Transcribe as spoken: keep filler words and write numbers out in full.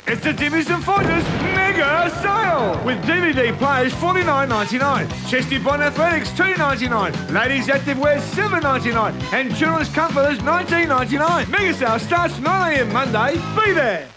It's the Dimmies and Fighters Mega Sale! With D V D players forty-nine ninety-nine, Chesty Bond Athletics two ninety-nine, Ladies Activewear seven ninety-nine, and Children's Comforters nineteen ninety-nine. Mega Sale starts nine a m Monday. Be there!